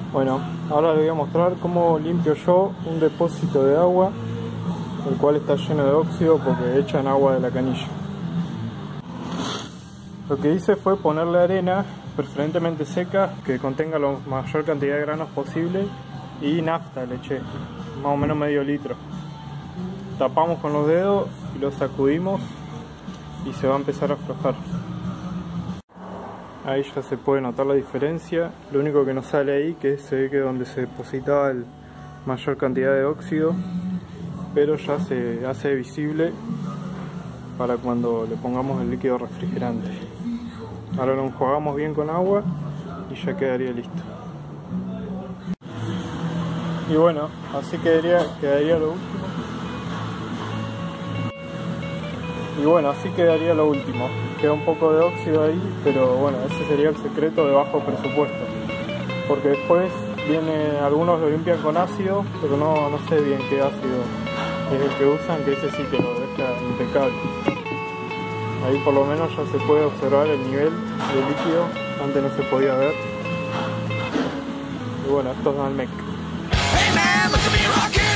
Bueno, ahora les voy a mostrar cómo limpio yo un depósito de agua, el cual está lleno de óxido porque echan agua de la canilla. Lo que hice fue ponerle arena, preferentemente seca, que contenga la mayor cantidad de granos posible, y nafta le eché, más o menos medio litro. Tapamos con los dedos y lo sacudimos y se va a empezar a aflojar. Ahí ya se puede notar la diferencia. Lo único que no sale ahí, que se ve que donde se depositaba la mayor cantidad de óxido, pero ya se hace visible para cuando le pongamos el líquido refrigerante. Ahora lo enjuagamos bien con agua y ya quedaría listo. Y bueno, así quedaría lo último. Queda un poco de óxido ahí, pero bueno, ese sería el secreto de bajo presupuesto. Porque después algunos lo limpian con ácido, pero no sé bien qué ácido es el que usan, que ese sí que lo deja impecable. Ahí por lo menos ya se puede observar el nivel de líquido, antes no se podía ver. Y bueno, esto es Dalmec. Hey man, look at me rockin'.